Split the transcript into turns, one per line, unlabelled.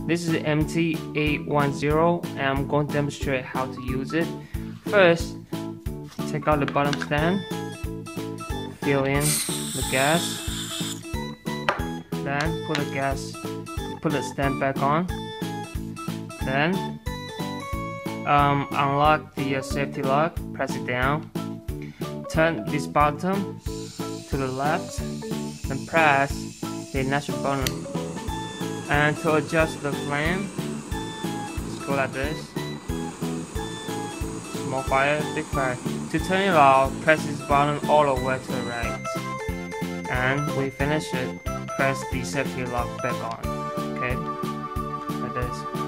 This is MT-810 and I'm going to demonstrate how to use it. First, take out the bottom stand, fill in the gas, then put the stand back on, then unlock the safety lock, press it down, turn this bottom to the left, then press the ignition button. And to adjust the flame, just go like this. Small fire, big fire. To turn it off, press this button all the way to the right. And we finish it, press the safety lock back on. Okay? Like this.